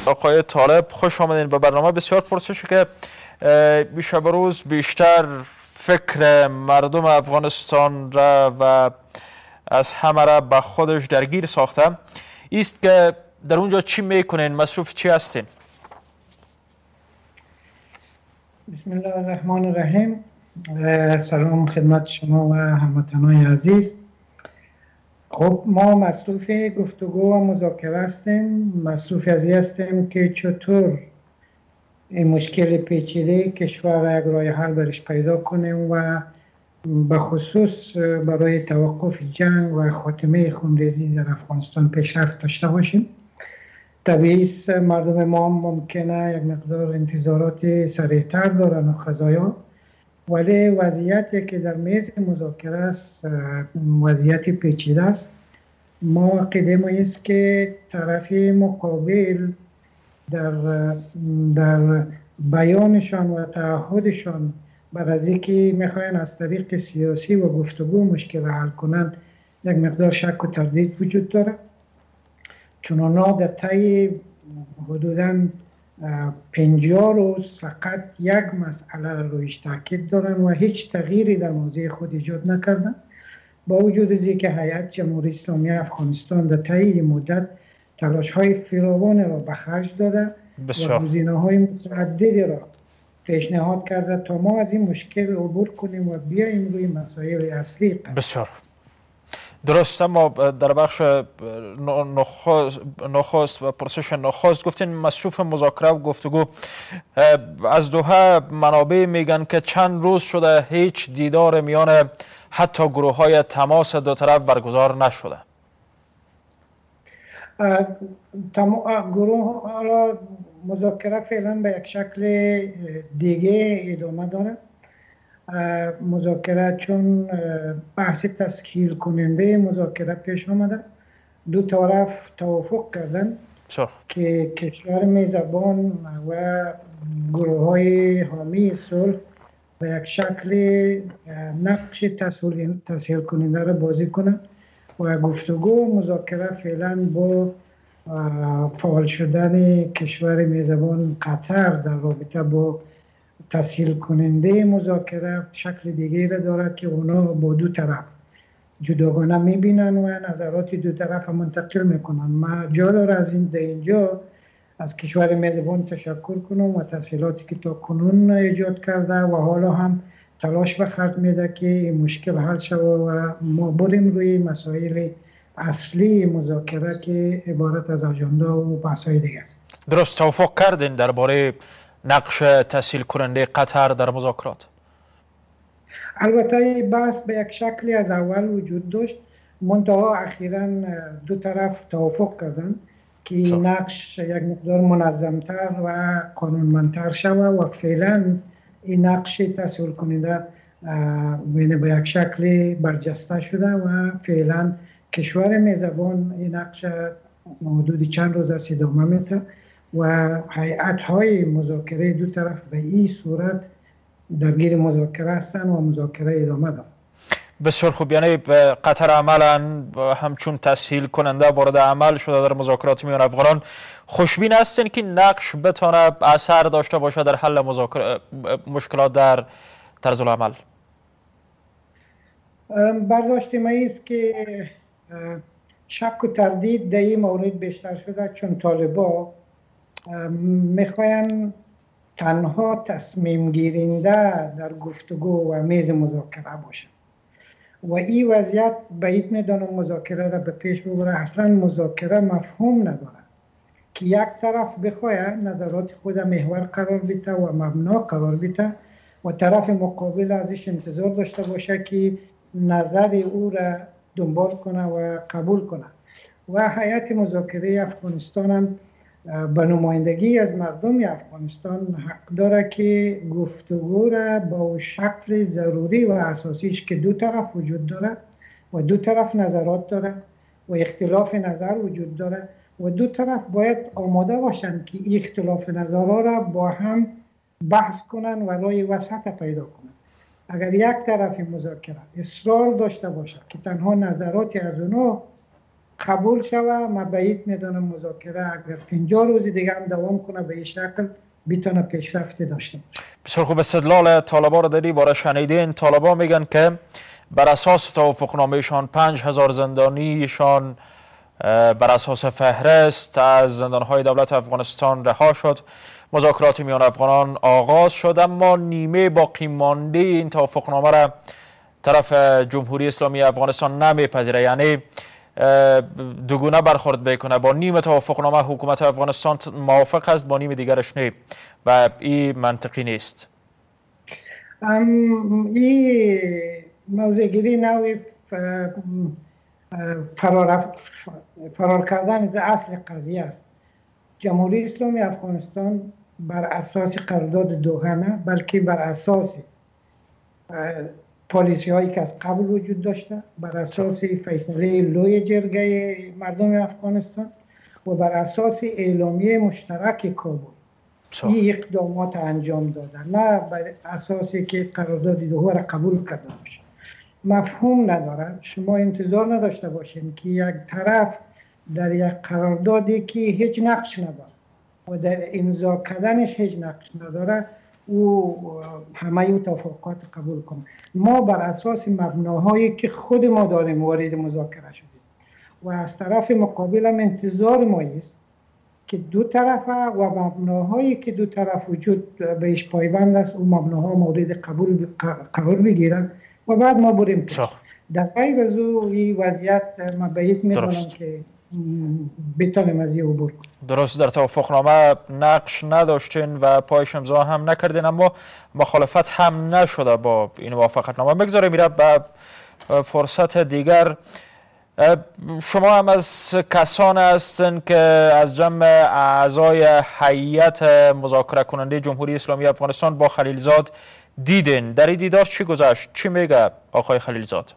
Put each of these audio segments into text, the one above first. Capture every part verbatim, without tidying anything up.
آقای طالب خوش آمدین به برنامه. بسیار پرسشی که شب روز بیشتر فکر مردم افغانستان را و از همه را به خودش درگیر ساخته است که در اونجا چی میکنین؟ مصروف چی هستین؟ بسم الله الرحمن الرحیم. سلام خدمت شما و هموطنان عزیز. خب ما مصروف گفتگو و مذاکره هستیم. مصروف از این هستیم که چطور این مشکل پیچیده کشور یک راه حل برش پیدا کنیم و به خصوص برای توقف جنگ و خاتمه خونریزی در افغانستان پیشرفت داشته باشیم. طبیعی است مردم ما ممکنه یک مقدار انتظارات سریعتر دارن و خزایا، ولی وضعیتی که در میز مذاکره است وضعیت پیچیده است. ما عقیده ما است که طرف مقابل در در بیانشان و تعهدشان بر از اینکه میخواین از طریق سیاسی و گفتگو مشکل حل کنند یک مقدار شک و تردید وجود داره، چون اونا در طی حدوداً پنجاه روز فقط یک مسئله رویش تاکید دارن و هیچ تغییری در موضوع خود ایجاد نکردن، با وجود از اینکه هیئت جمهوری اسلامی افغانستان در طی مدت تلاش‌های فراوان را به خرج داده و گزینه‌های متعددی را پیشنهاد کرده تا ما از این مشکل عبور کنیم و بیاییم روی مسائل اصلی. بسیار درست. اما در بخش نخست و پرسش نخست گفتین مصروف مذاکره و گفتگو. از دوحه منابع میگن که چند روز شده هیچ دیدار میان حتی گروه های تماس دو طرف برگزار نشده. گروه حالا مذاکره فعلا به یک شکل دیگه ادامه داره. مذاکره چون بحث تسهیل کننده مذاکره پیش آمده، دو طرف توافق کردن که کشور میزبان و گروه های حامی صلح به یک شکل نقش تسهیل کننده را بازی کنند و گفتگو مذاکره فعلا با فعال شدن کشور میزبان قطر در رابطه با تسهیل کننده مذاکره شکل دیگه را دارد که اونا با دو طرف جداگانه میبینن و نظرات دو طرف منتقل میکنن. ما جا داره از این اینجا از کشور میزبان تشکر کنم و تسهیلاتی که تا کنون ایجاد کرده و حالا هم تلاش به خرج میده که این مشکل حل شود و ما بریم روی مسائل اصلی مذاکره که عبارت از اجنده و بحث‌های دیگه است. درست توافق کردین درباره نقش تسهیل کننده قطر در مذاکرات؟ البته بحث به یک شکلی از اول وجود داشت، منتها اخیراً دو طرف توافق کردن که نقش یک مقدار منظمتر و قانونمندتر شود و فعلا این نقش تسهیل کننده به یک شکل برجسته شده و فعلا کشور میزبان این نقش حدود چند روز است ادامه میده و هیئت‌های مذاکره دو طرف به این صورت درگیر مذاکره هستند و مذاکره ادامه دارد. بسیار خوب. یعنی قطر عملا همچون تسهیل کننده وارد عمل شده در مذاکرات میان افغانان. خوشبین هستین که نقش بتونه اثر داشته باشه در حل مذاکره مشکلات در طرز العمل؟ برداشت ما است که شک و تردید در این مورد بیشتر شده، چون طالبا میخواین تنها تصمیم گیرنده در گفتگو و میز مذاکره باشن و این وضعیت بعید میدانم مذاکره را به پیش ببره. اصلا مذاکره مفهوم نداره که یک طرف بخواه نظرات خود محور قرار بده و مبنا قرار بده و طرف مقابل ازش انتظار داشته باشه که نظر او را دنبال کنه و قبول کنه. و هیئت مذاکره افغانستان هم به نمایندگی از مردم افغانستان حق داره که گفتگو را با شکل ضروری و اساسیش که دو طرف وجود داره و دو طرف نظرات داره و اختلاف نظر وجود داره و دو طرف باید آماده باشند که این اختلاف نظرها را با هم بحث کنن و راه وسط پیدا کنن. اگر یک طرف مذاکره اصرار داشته باشه که تنها نظراتی از اونو قبول شوه. من بعید میدونم مذاکره اگر پنجاه روز دیگه هم دوام کنه به این شکل بتونه پیشرفتی داشته باشه. بسیار خوب. استدلال طالبا را در این باره شنیدین. طالبا میگن که بر اساس توافقنامهشان پنج هزار زندانیشان بر اساس فهرست از زندانهای دولت افغانستان رها شد. مذاکرات میان افغانان آغاز شد، اما نیمه باقی مانده این توافقنامه را طرف جمهوری اسلامی افغانستان نمیپذیره، یعنی دوگونه برخورد بکنه. با نیم توافقنامه حکومت افغانستان موافق است، با نیم دیگرش نه و این منطقی نیست. این موضوعگیری نوعی فرار, فرار کردن از اصل قضیه است. جمهوری اسلامی افغانستان بر اساس قرارداد دوحه نه، بلکه بر اساس پالیسی هایی که از قبل وجود داشته، بر اساس فیصله لوی جرگه مردم افغانستان و بر اساس اعلامیه مشترک کابل این اقدامات انجام دادن، نه بر اساسی که قرارداد دوحه را قبول کرده باشه. مفهوم نداره شما انتظار نداشته باشین که یک طرف در یک قراردادی که هیچ نقش نداره و در امضا کردنش هیچ نقش نداره او همه او توافقات قبول کنه. ما بر اساس مبناهایی که خود ما داریم وارد مذاکره شدیم و از طرف مقابل هم انتظار ما است که دو طرف و مبناهایی که دو طرف وجود بهش پایبند است او مبناها مورد قبول قرار بگیرن و بعد ما بریم پیش. در غیر از او این وضعیت ما بعید میدونم که بتونیم از این عبور کنیم. درست، در توافقنامه نقش نداشتین و پایش امضا هم نکردین، اما مخالفت هم نشده با این موافقتنامه. بگذاریم میره به فرصت دیگر. شما هم از کسان هستین که از جمع اعضای هیئت مذاکره کننده جمهوری اسلامی افغانستان با خلیلزاد دیدین. در این دیدار چی گذشت؟ چی میگه آقای خلیلزاد؟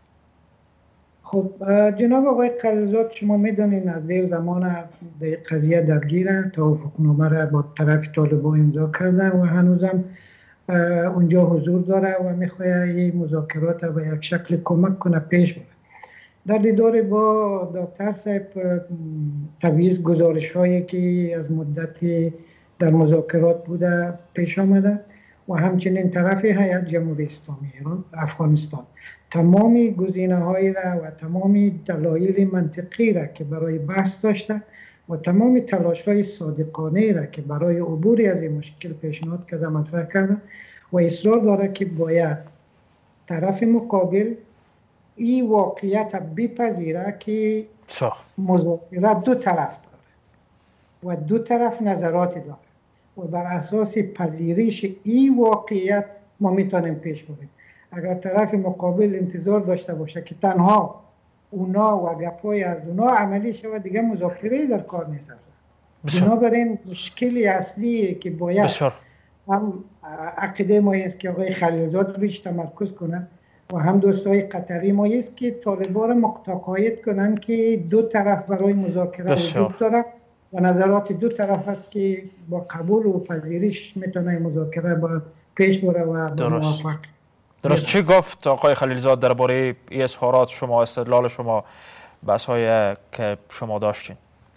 خب جناب آقای خلیلزاد شما میدونین از دیر زمان در قضیه درگیرن، توافقنامه را با طرف طالبان امضا کردن و هنوزم اونجا حضور داره و میخواد این مذاکرات به یک شکل کمک کنه پیش بره. در دیدار با دکتر صاحب تبعیض گزارش هایی که از مدتی در مذاکرات بوده پیش آمده و همچنین طرف هیئت جمهوری اسلامی ایران افغانستان تمامی گزینه های را و تمامی دلایل منطقی را که برای بحث داشته و تمامی تلاش های صادقانه را که برای عبور از این مشکل پیشنهاد کرده مطرح کرده و اصرار داره که باید طرف مقابل این واقعیت بپذیره که مذاکره دو طرف داره و دو طرف نظراتی داره و بر اساس پذیرش این واقعیت ما میتونیم پیش بریم. اگر طرف مقابل انتظار داشته باشه که تنها اونا و گپای از اونا عملی شود دیگه مذاکره در کار نیست. بنابراین مشکلی اصلی که باید بسیار. هم عقیده ما است که آقای خلیلزاد رویش تمرکز کنه و هم دوستای قطری ما است که طالبان را متقاعد کنن که دو طرف برای مذاکره وجود داره و نظرات دو طرف است که با قبول و پذیرش میتونه مذاکره با پیش بره و با موافق. درست. چی گفت آقای خلیلزاد درباره این اظهارات شما، استدلال شما، بحث‌هایی که شما داشتین؟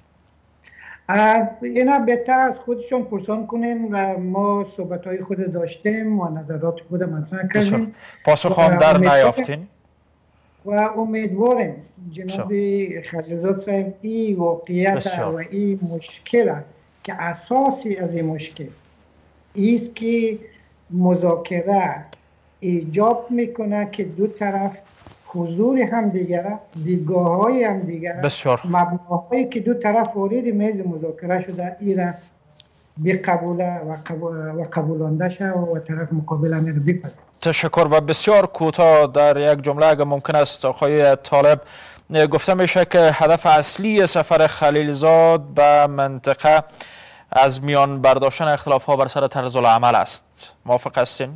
اینا بهتر از خودشون پرسان کنین و ما صحبت‌های خود داشتیم و نظرات خود مطرح کردیم. پاسخ هم در نیافتین؟ و امیدواریم جناب خلیلزاد صاحب این واقعیت و این مشکل که اساسی از این مشکل ایست که مذاکره ایجاب میکنه که دو طرف حضور هم دیگره، دیدگاه های هم دیگره، مبناهایی که دو طرف وارد میز مذاکره شده ایره بقبوله و, قبول و قبولانده شد و طرف مقابل هم رو بپذیره. تشکر. و بسیار کوتاه در یک جمله اگر ممکن است آقای طالب، گفته میشه که هدف اصلی سفر خلیلزاد به منطقه از میان برداشتن اختلاف ها بر سر طرز العمل است. موافق هستین؟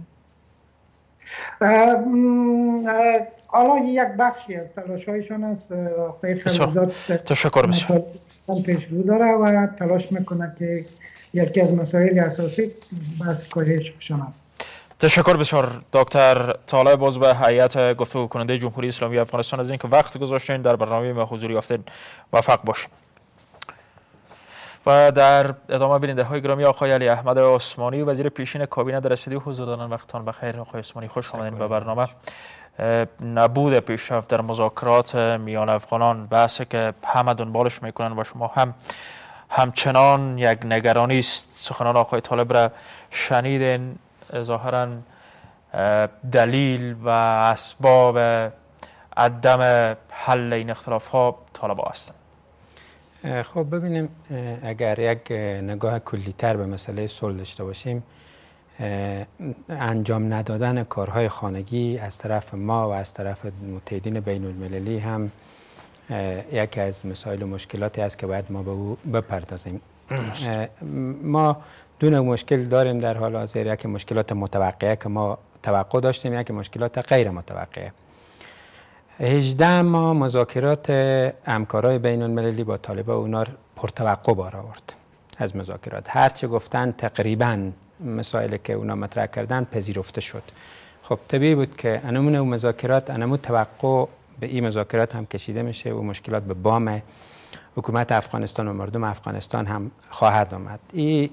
حالا یک بخشی از تلاش هایشان است. آقای خلیلزاد تشکر بسیار پیش رو داره و تلاش میکنه که یکی از مسائل اساسی بحث کاهش بشن. تشکر بسیار دکتر طالب، عضو هیئت گفتگو کننده جمهوری اسلامی افغانستان از اینکه وقت گذاشتین در برنامه ما حضور یافتین. موفق باشین. و در ادامه بیننده های گرامی، آقای علی احمد عثمانی وزیر پیشین کابینه در استودیو حضور دارند. وقتتان بخیر آقای عثمانی، خوش آمدید به برنامه. نبود پیشرفت در مذاکرات میان افغانان بحثی که همه دنبالش میکنن و شما هم همچنان یک نگرانی است. سخنان آقای طالب را شنیدین، ظاهرا دلیل و اسباب عدم حل این اختلاف ها طالبا هستند. خب ببینیم، اگر یک نگاه کلی تر به مسئله صلح داشته باشیم، انجام ندادن کارهای خانگی از طرف ما و از طرف متحدین بین المللی هم یکی از مسائل و مشکلاتی است که باید ما به او بپردازیم. ما دو نوع مشکل داریم در حال حاضر، یکی مشکلات متوقعه که ما توقع داشتیم، یکی مشکلات غیر متوقعه. هجده ما مذاکرات همکارای بین المللی با طالبان اونا پرتوقع بار آورد از مذاکرات. هرچه گفتن تقریبا مسائلی که اونا مطرح کردن پذیرفته شد. خب طبیعی بود که انمون و مذاکرات انمون توقع به این مذاکرات هم کشیده میشه و مشکلات به بام حکومت افغانستان و مردم افغانستان هم خواهد آمد. این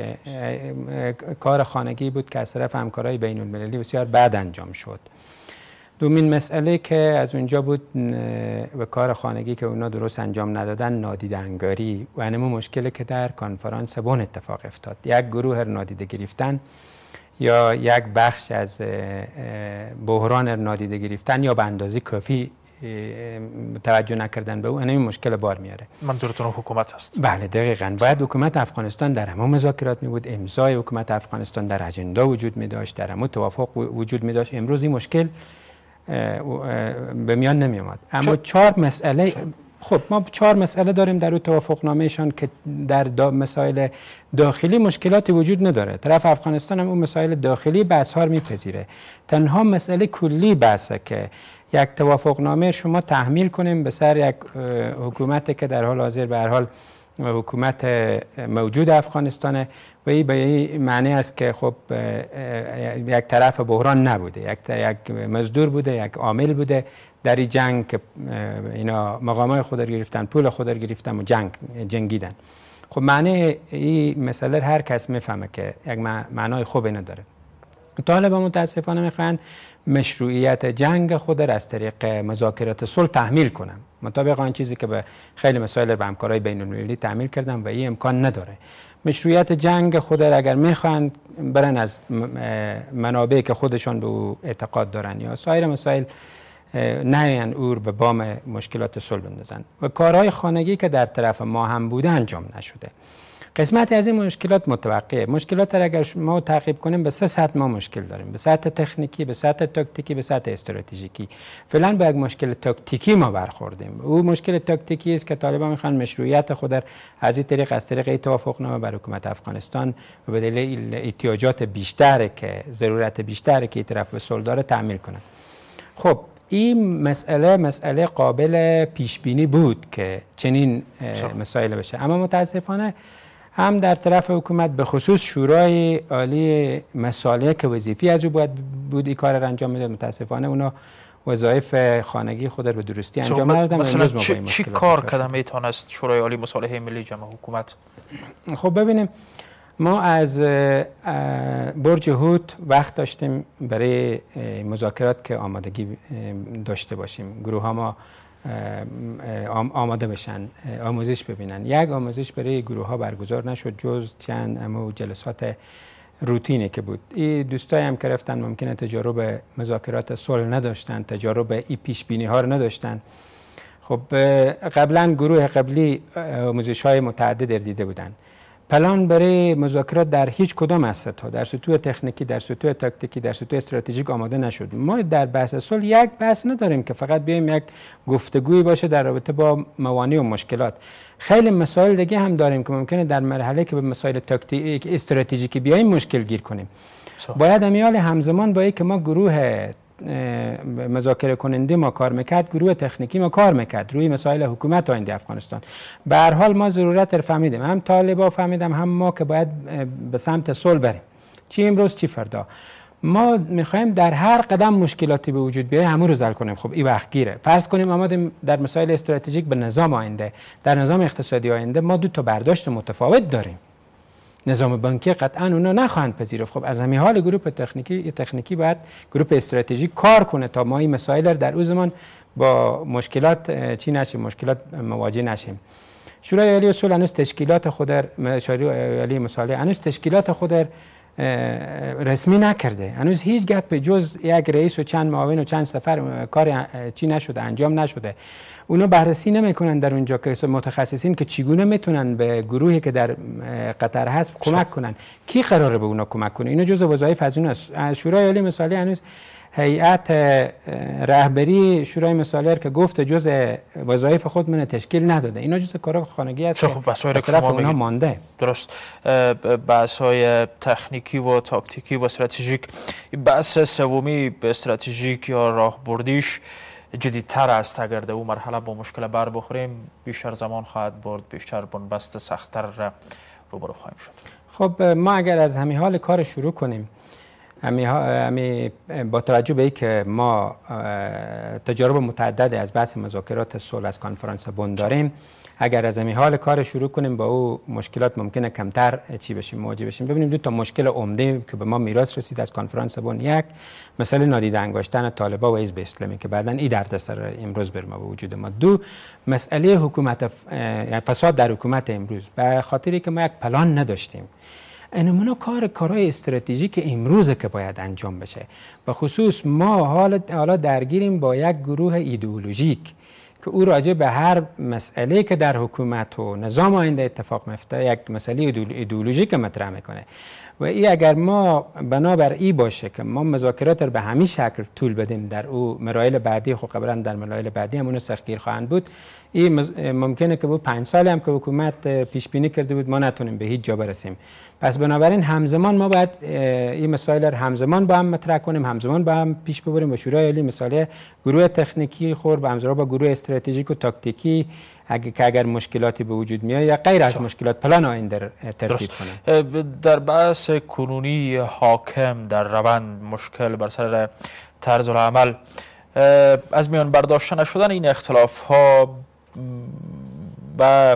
کار خانگی بود که از طرف همکارای بین المللی بسیار بد انجام شد. دومین مسئله که از اونجا بود و کار خانگی که اونا درست انجام ندادن، نادیده انگاری و انمو مشکلی که در کنفرانس بن اتفاق افتاد. یک گروه نادیده گرفتن یا یک بخش از بحران نادیده گرفتن یا به اندازه کافی توجه نکردن به او، این مشکل بار میاره. منظورتون حکومت هست؟ بله دقیقاً. باید حکومت افغانستان در همون مذاکرات می بود، امضای حکومت افغانستان در اجندا وجود می داشت، در همون توافق وجود می داشت. امروز این مشکل به میان نمی آمد. اما چهار مسئله، خب ما چهار مسئله داریم در اون توافقنامهشان که در دا مسائل داخلی مشکلاتی وجود نداره. طرف افغانستان هم اون مسائل داخلی بحث ها رو میپذیره. تنها مسئله کلی بحثه که یک توافقنامه شما تحمیل کنیم به سر یک حکومتی که در حال حاضر به هر حال حکومت موجود افغانستانه و این به این معنی است که خب یک طرف بحران نبوده، یک یک مزدور بوده، یک عامل بوده در این جنگ که اینا مقامات خود را گرفتن، پول خود را گرفتن و جنگ جنگیدن. خب معنی این مسئله هر کس میفهمه که یک معنای خوبی نداره. طالبان متاسفانه میخوان مشروعیت جنگ خود را از طریق مذاکرات صلح تحمیل کنن، مطابق آن چیزی که به خیلی مسائل به همکارای بین المللی تحمیل کردن و این امکان نداره. مشروعیت جنگ خود را اگر میخوان برن از منابع که خودشان به او اعتقاد دارن یا سایر مسائل نه اور به بام مشکلات صلح بندازن و کارهای خانگی که در طرف ما هم بوده انجام نشده. قسمتی از این مشکلات متوقعه. مشکلات را اگر ما تعقیب کنیم به سه سطح ما مشکل داریم: به سطح تکنیکی، به سطح تاکتیکی، به سطح استراتژیکی. فعلا به یک مشکل تاکتیکی ما برخوردیم. او مشکل تاکتیکی است که طالبان میخوان مشروعیت خود را از این طریق از طریق توافقنامه بر حکومت افغانستان و به دلیل احتیاجات بیشتر که ضرورت بیشتر که این طرف به صلح داره تعمیل کنند. خب این مسئله مسئله قابل پیش بینی بود که چنین مسائل بشه، اما متاسفانه هم در طرف حکومت به خصوص شورای عالی مصالح که وظیفی از او باید بود این کار را انجام میداد، متاسفانه اونا وظایف خانگی خود را به درستی انجام ندادن. مثلا چی, چی کار کردن میتونست شورای عالی مصالح ملی جمع حکومت؟ خب ببینیم، ما از برج هوت وقت داشتیم برای مذاکرات که آمادگی داشته باشیم، گروه ها ما آماده بشن، آموزش ببینن. یک آموزش برای گروه ها برگزار نشد جز چند اما جلسات روتینی که بود. این دوستایی هم که رفتن ممکنه تجارب مذاکرات صلح نداشتن، تجارب ای پیش بینی ها رو نداشتن. خب قبلا گروه قبلی آموزش های متعدد دیده بودن. پلان برای مذاکرات در هیچ کدام از سطح، در سطوح تکنیکی، در سطوح تاکتیکی، در سطوح استراتژیک آماده نشد. ما در بحث صلح یک بحث نداریم که فقط بیایم یک گفتگویی باشه در رابطه با موانع و مشکلات. خیلی مسائل دیگه هم داریم که ممکنه در مرحله که به مسائل تاکتیک استراتژیکی بیایم مشکل گیر کنیم. صح. باید امیال همزمان با اینکه ما گروه مذاکره کننده ما کار میکرد، گروه تکنیکی ما کار میکرد روی مسائل حکومت آینده افغانستان. به هر حال ما ضرورت رو فهمیدیم، هم طالبا فهمیدم هم ما، که باید به سمت صلح بریم، چی امروز چی فردا. ما میخوایم در هر قدم مشکلاتی به وجود بیاید همون رو حل کنیم. خب این وقت گیره. فرض کنیم آمادیم در مسائل استراتژیک به نظام آینده، در نظام اقتصادی آینده ما دو تا برداشت متفاوت داریم. نظام بانکی قطعا اونا نخواهند پذیرفت. خب از همین حال گروه تکنیکی تکنیکی باید گروه استراتژیک کار کنه تا ما این مسائل در اون زمان با مشکلات چی نشیم، مشکلات مواجه نشیم. شورای عالی اصول هنوز تشکیلات خود شورای عالی مصالحه هنوز تشکیلات خود رسمی نکرده. هنوز هیچ گپ جز یک رئیس و چند معاون و چند سفر کار چی نشده، انجام نشده. اونا بررسی نمیکنن در اونجا که متخصصین که چگونه میتونن به گروهی که در قطر هست کمک کنن. کی قراره به اونا کمک کنه؟ اینا جزء وظایف از اوناست. شورای عالی مصالحه هنوز هیئت رهبری شورای مصالحه که گفت جزء وظایف خود من تشکیل نداده. اینا جزء کار خانگی است. خب بحث های طرف اونها مانده. درست. بحث های تکنیکی و تاکتیکی و استراتژیک. بحث سومی به استراتژیک یا راهبردیش جدیدتر است. اگر در اون مرحله با مشکل بر بخوریم بیشتر زمان خواهد برد، بیشتر بنبست سخت‌تر روبرو خواهیم شد. خب ما اگر از همین حال کار شروع کنیم، همی, همی با توجه به اینکه ما تجارب متعدد از بحث مذاکرات صلح از کنفرانس بن داریم، اگر از همین حال کار شروع کنیم با او مشکلات ممکنه کمتر چی بشیم مواجه بشیم. ببینیم دو تا مشکل عمده که به ما میراث رسید از کنفرانس بن، یک مسئله نادیده انگاشتن طالبان و حزب اسلامی که بعداً این دردسر امروز بر ما به وجود ما. دو مسئله حکومت فساد در حکومت امروز، به خاطری که ما یک پلان نداشتیم. اینمونا کار کارهای استراتژیک امروزه که باید انجام بشه. به خصوص ما حالا درگیریم با یک گروه ایدئولوژیک که او راجع به هر مسئله که در حکومت و نظام آینده اتفاق میفته یک مسئله ایدئولوژیک مطرح میکنه و این اگر ما بنابر ای باشه که ما مذاکرات رو به همین شکل طول بدیم در او مراحل بعدی، خب قبلا در مراحل بعدی همون سختگیر خواهند بود. این ممکنه که بود پنج سال هم که حکومت پیش بینی کرده بود ما نتونیم به هیچ جا برسیم. پس بنابراین همزمان ما باید این مسائل رو همزمان با هم مطرح کنیم، همزمان با هم پیش ببریم و شورای عالی مصالحه گروه تکنیکی خور به همزمان با گروه استراتژیک و تاکتیکی اگه که اگر مشکلاتی به وجود میاد یا غیر از مشکلات پلان آینده ترتیب کنه. در بحث کنونی حاکم در روند مشکل بر سر طرز العمل از میان برداشته نشدن این اختلاف ها و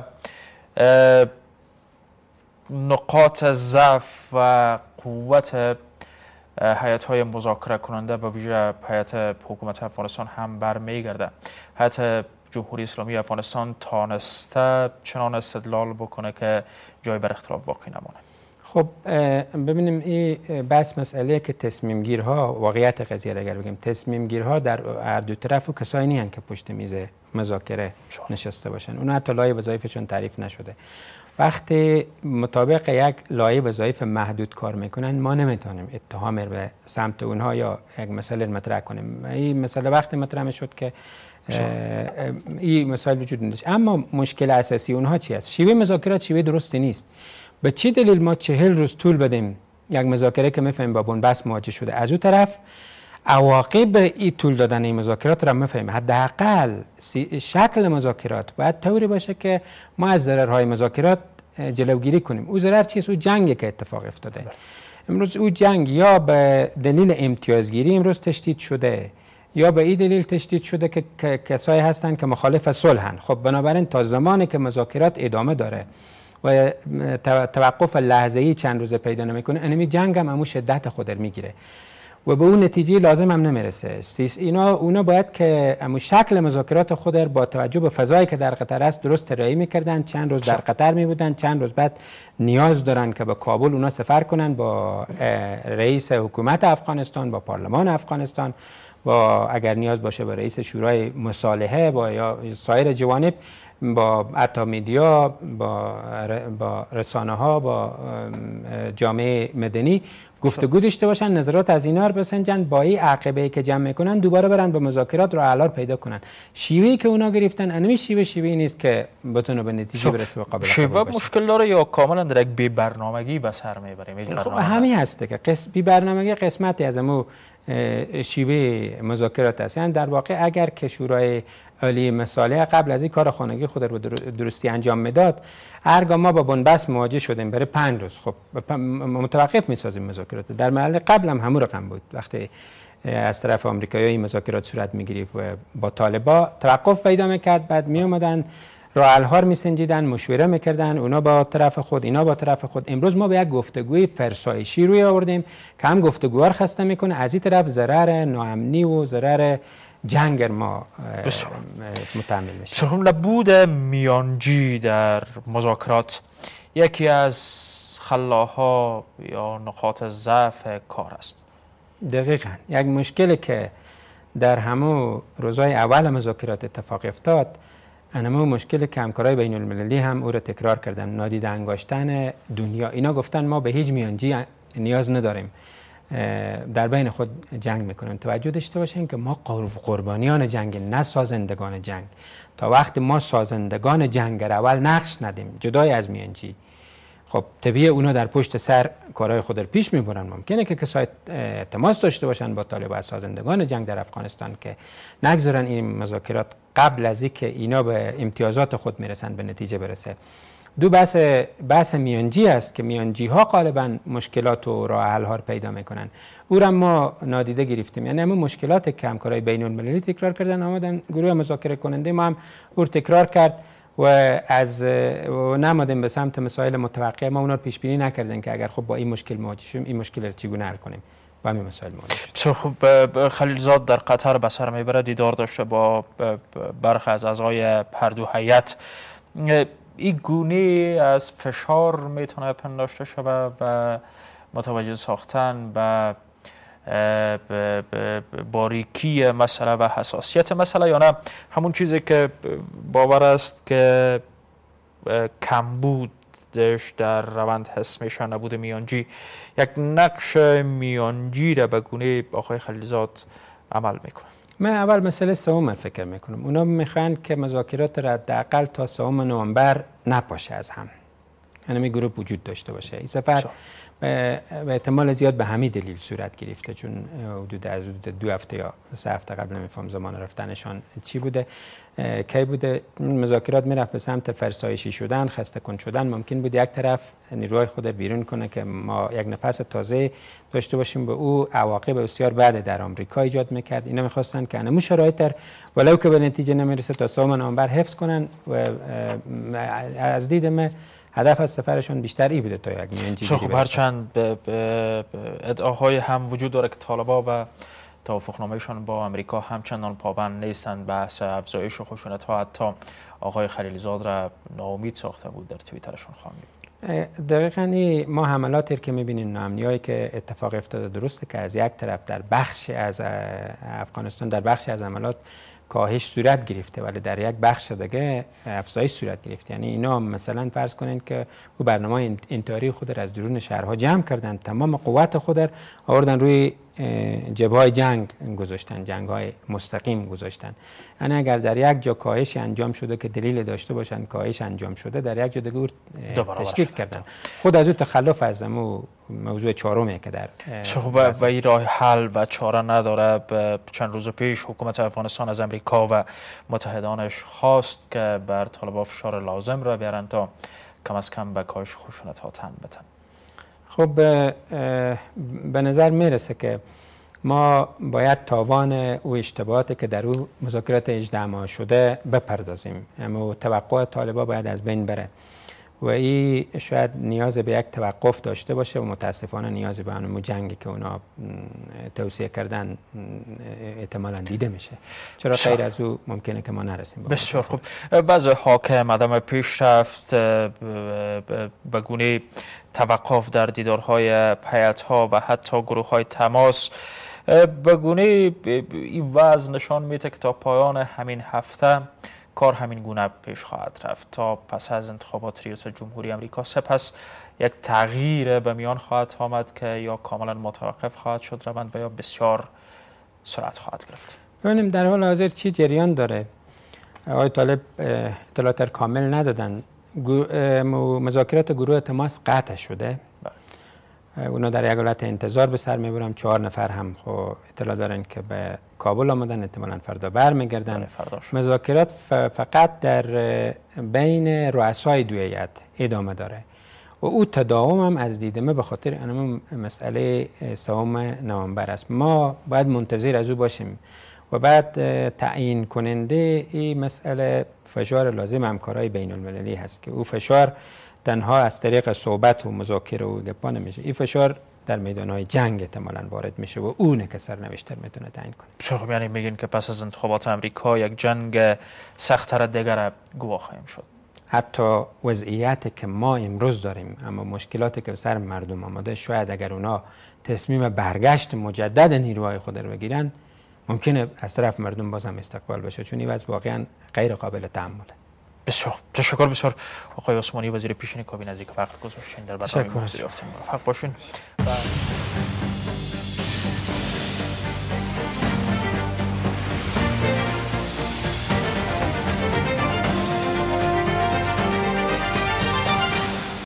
نقاط ضعف و قوت هیئت‌های مذاکره کننده به ویژه هیئت حکومت افغانستان هم برمیگرده. هیئت جمهوری اسلامی افغانستان تانسته چنان استدلال بکنه که جای بر اختلاف باقی نمونه. خب ببینیم این بحث مسئله که تصمیم گیرها واقعیت قضیه را اگر بگیم تصمیم گیرها در هر دو طرف و کسایی نیستند که پشت میز مذاکره نشسته باشن. اونا حتی لایه وظایفشون تعریف نشده. وقتی مطابق یک لایه وظایف محدود کار میکنن ما نمیتونیم اتهام به سمت اونها یا یک مسئله مطرح کنیم. این مسئله وقتی مطرح شد که این مسائل وجود نداشت. اما مشکل اساسی اونها چی است؟ شیوه مذاکرات شیوه درستی نیست. به چی دلیل ما چهل روز طول بدیم یک مذاکره که میفهمیم با بنبست مواجه شده، از اون طرف عواقب این طول دادن این مذاکرات را میفهمیم. حداقل شکل مذاکرات باید طوری باشه که ما از ضررهای مذاکرات جلوگیری کنیم. او ضرر چیست؟ او جنگی که اتفاق افتاده. امروز او جنگ یا به دلیل امتیازگیری امروز تشدید شده یا به این دلیل تشدید شده که کسایی هستند که مخالف صلحن. خب بنابراین تا زمانی که مذاکرات ادامه داره و توقف لحظه‌ای چند روزه پیدا نمیکنه، انمی جنگ هم همون شدت خود رو میگیره و به اون نتیجه لازم هم نمیرسه. اینا اونا باید که همون شکل مذاکرات خود رو با توجه به فضایی که در قطر است درست طراحی میکردن. چند روز در قطر میبودن، چند روز بعد نیاز دارن که به کابل اونا سفر کنن با رئیس حکومت افغانستان، با پارلمان افغانستان، با اگر نیاز باشه با رئیس شورای مصالحه، با یا سایر جوانب، با حتی میدیا، با با رسانه ها، با جامعه مدنی گفتگو داشته باشن، نظرات از اینا رو بسنجن، با این عقبه‌ای که جمع میکنن دوباره برن به مذاکرات رو حل پیدا کنن. شیوهی که اونا گرفتن انمی شیوه شیوهی نیست که بتونه به نتیجه برسه و قابل قبول باشه. شیوه مشکل داره یا کاملا در یک بی برنامگی به سر میبریم؟ خب همین هسته که قسم بی برنامگی قسمتی از امو شیوه مذاکرات است. یعنی در واقع اگر که شورای عالی مصالح قبل از این کار خانگی خود رو درستی انجام میداد، هرگاه ما با بنبست مواجه شدیم برای پنج روز، خب متوقف میسازیم مذاکرات. در مرحله قبل هم همون رقم بود، وقتی از طرف آمریکایی‌ها مذاکرات صورت میگرفت و با طالبا توقف پیدا میکرد، بعد می اومدن راه حل‌ها رو میسنجیدن، مشوره میکردن، اونا با طرف خود اینا با طرف خود. امروز ما به یک گفتگوی فرسایشی روی آوردیم که هم گفتگوها رو خسته میکنه، از این طرف ضرر ناامنی و ضرر جنگ ما متحمل میشه. سخن نبود میانجی در مذاکرات یکی از خلاها یا نقاط ضعف کار است. دقیقاً یک مشکلی که در همون روزهای اول مذاکرات اتفاق افتاد، انما مشکل که همکارای بین المللی هم او را تکرار کردن، نادیده انگاشتن دنیا. اینا گفتن ما به هیچ میانجی نیاز نداریم، در بین خود جنگ میکنیم. توجه داشته باشین که ما قربانیان جنگ، نه سازندگان جنگ. تا وقتی ما سازندگان جنگ اول نقش ندیم جدای از میانجی، خب طبیعی اونا در پشت سر کارهای خود رو پیش میبرن. ممکنه که کسای تماس داشته باشن با طالبان، سازندگان جنگ در افغانستان، که نگذارن این مذاکرات قبل از اینکه اینا به امتیازات خود میرسن به نتیجه برسه. دو بحث بحث میانجی است که میانجی ها غالبا مشکلات و راه حل ها رو پیدا میکنن. او را ما نادیده گرفتیم. یعنی همون مشکلات که همکارای بین المللی تکرار کردن، آمدن گروه مذاکره کننده ما هم او تکرار کرد و از و نمادیم به سمت مسائل متوقع. ما اونا رو پیش بینی نکردن که اگر خب با این مشکل مواجه شیم این مشکل رو چگونه حل کنیم. با همین مسائل مواجه شدیم. خب خلیلزاد در قطر به سر میبره، دیدار داشته با برخی از اعضای هر دو هیئت. این گونه از فشار میتونه پنداشته شود و متوجه ساختن به باریکی مسئله و حساسیت مسئله، یا نه همون چیزی که باور است که کمبودش در روند حس میشه، نبود میانجی، یک نقش میانجی را به گونه آقای خلیلزاد عمل میکنه؟ من اول مسئله سوم فکر میکنم. اونا میخوان که مذاکرات را حداقل تا سوم نوامبر نپاشه از هم، یعنی می گروه وجود داشته باشه. این سفر به احتمال زیاد به همین دلیل صورت گرفته، چون حدود از حدود دو هفته یا سه هفته قبل، نمیفهم زمان رفتنشان چی بوده کی بوده، مذاکرات میرفت به سمت فرسایشی شدن، خسته کن شدن. ممکن بود یک طرف نیروهای خود بیرون کنه که ما یک نفس تازه داشته باشیم، به او عواقب بسیار بعد در آمریکا ایجاد میکرد. اینا میخواستن که انمو شرایط در ولو که به نتیجه نمیرسه تا سوم نوامبر حفظ کنن و از دید من هدف از سفرشون بیشتر ای بوده تا یک میانجی. خب هرچند به ادعاهای هم وجود داره که طالبا و توافقنامهشان با آمریکا همچنان پابند نیستند، بحث افزایش خشونت ها حتی آقای خلیلزاد را ناامید ساخته بود در توییترشون خواندیم. دقیقاً ما حملاتی که میبینیم، ناامنیایی که اتفاق افتاده، درسته که از یک طرف در بخش از افغانستان در بخش از عملات کاهش صورت گرفته، ولی در یک بخش دیگه افزایش صورت گرفته. یعنی اینا مثلا فرض کنین که او برنامه انتحاری خود را از درون شهرها جمع کردن، تمام قوت خود را آوردن روی جبهه‌های جنگ گذاشتن، جنگ‌های مستقیم گذاشتن. یعنی اگر در یک جا کاهش انجام شده که دلیل داشته باشن کاهش انجام شده، در یک جا دیگه تشکیل کردن. خود از او تخلف از مو موضوع چهارمی که در خب و این راه حل و چاره نداره. چند روز پیش حکومت افغانستان از امریکا و متحدانش خواست که بر طالبان فشار لازم را بیارن تا کم از کم به کاهش خشونت ها تن بدن. خب به نظر میرسه که ما باید تاوان او اشتباهاتی که در او مذاکرات هجده ماه شده بپردازیم. اما توقع طالبان باید از بین بره و این شاید نیاز به یک توقف داشته باشه و متاسفانه نیاز به همون جنگی که اونا توصیه کردن احتمالاً دیده میشه. چرا غیر از او ممکنه که ما نرسیم. بسیار خوب. بعض حاکم عدم پیشرفت به گونه توقف در دیدارهای هیئت‌ها و حتی گروه‌های تماس به گونه این وضع نشان میده که تا پایان همین هفته کار همین گونه پیش خواهد رفت تا پس از انتخابات ریاست جمهوری آمریکا. سپس یک تغییر به میان خواهد آمد که یا کاملا متوقف خواهد شد روند و یا بسیار سرعت خواهد گرفت. ببینیم در حال حاضر چی جریان داره. آقای طالب اطلاعات کامل ندادن. مذاکرات گروه تماس قطع شده اونا در یک حالت انتظار به سر میبرم. چهار نفر هم خب اطلاع دارن که به کابل آمدن، احتمالاً فردا برمیگردن. مذاکرات فقط در بین رؤسای دو هیئت ادامه داره و او تداوم هم از دید ما به خاطر این مسئله سوم نوامبر است. ما باید منتظر از او باشیم و بعد تعیین کننده این مسئله فشار لازم همکارای بین المللی هست که او فشار تنها از طریق صحبت و مذاکره و گپا نمیشه. این فشار در میدانهای جنگ احتمالاً وارد میشه و اونه که سرنوشت میتونه تعیین کنه. خب یعنی میگین که پس از انتخابات امریکا یک جنگ سخت‌تر دیگر گواه خواهیم شد. حتی وضعیتی که ما امروز داریم، اما مشکلاتی که سر مردم آمده، شاید اگر اونا تصمیم برگشت مجدد نیروهای خود رو بگیرن ممکنه از طرف مردم بازم استقبال بشه، چون این وضع واقعا غیر قابل تحمله. بسیار تشکر. بسیار آقای عثمانی، وزیر پیشین کابینه، از اینکه وقت گذاشتین در برنامه ما. موفق باشین.